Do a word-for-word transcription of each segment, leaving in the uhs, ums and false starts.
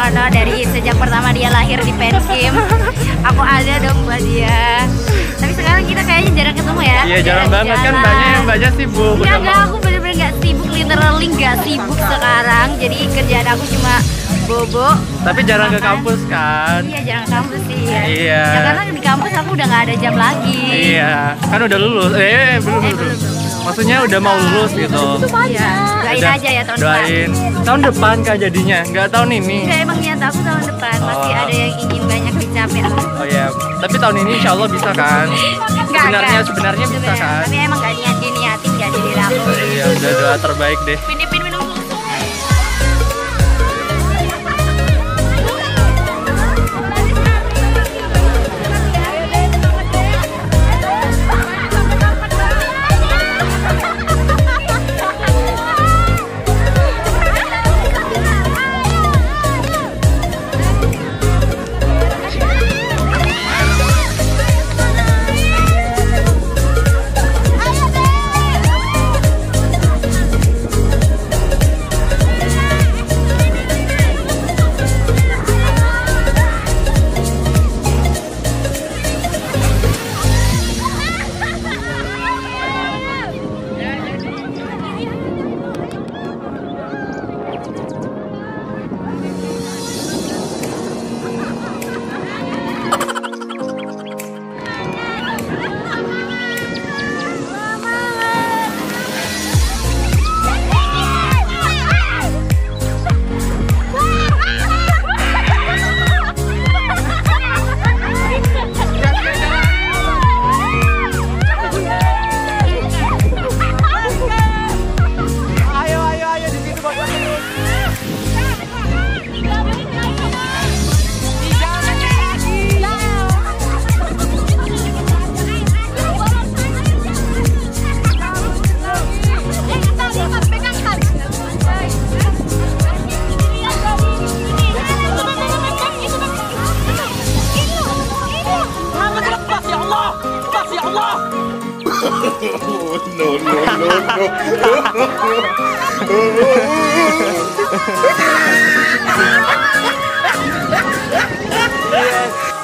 Ono dari sejak pertama dia lahir di Penkim. Aku ada dong buat dia. Tapi sekarang kita kayaknya jarang ketemu ya. Iya jarang banget kan, banyak yang Mbaknya sibuk. Enggak, enggak, aku bener-bener gak sibuk, literally gak sibuk sekarang. Jadi kerjaan aku cuma bobo. Tapi jarang makan. ke kampus kan? Iya jarang ke kampus sih ya. Iya. Ya karena di kampus aku udah gak ada jam lagi. Iya, kan udah lulus. Eh, eh belum, Eh, belum. belum. Maksudnya udah mau lulus gitu. Iya, doain Udah, aja ya tahun depan. Doain. Tahun depan kan jadinya, nggak tahun ini. Enggak, emang niat aku tahun depan masih Oh. ada yang ingin banyak dicapai. Oh ya, tapi tahun ini insya Allah bisa kan? Enggak, Sebenarnya enggak. sebenarnya bisa Sebenarnya, kan? tapi emang gak niat diniatin gak di diri aku. Iya, udah doa terbaik deh. Pin pin minum dulu. no, no, no, no.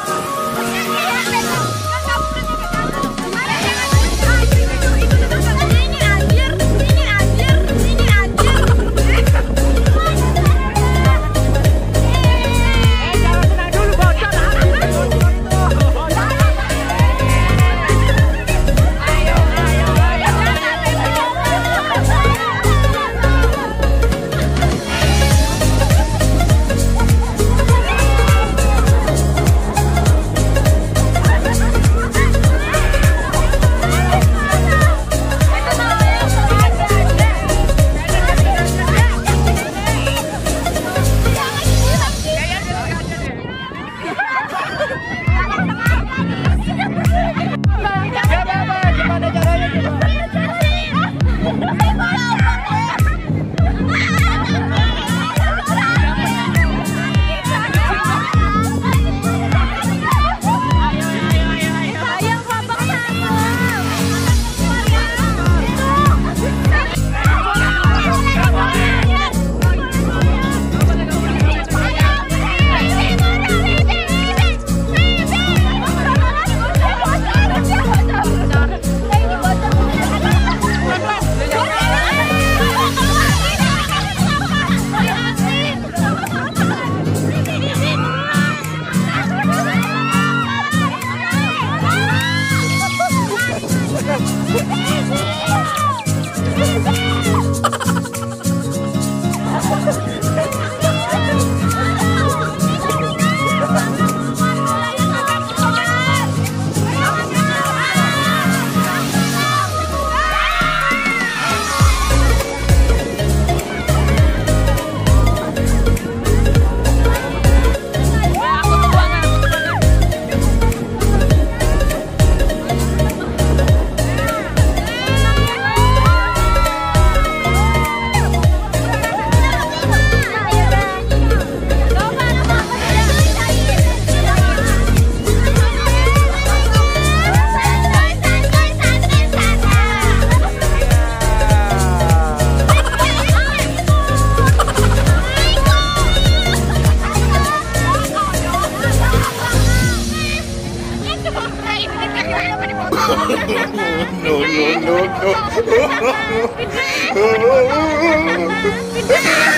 no, no, no.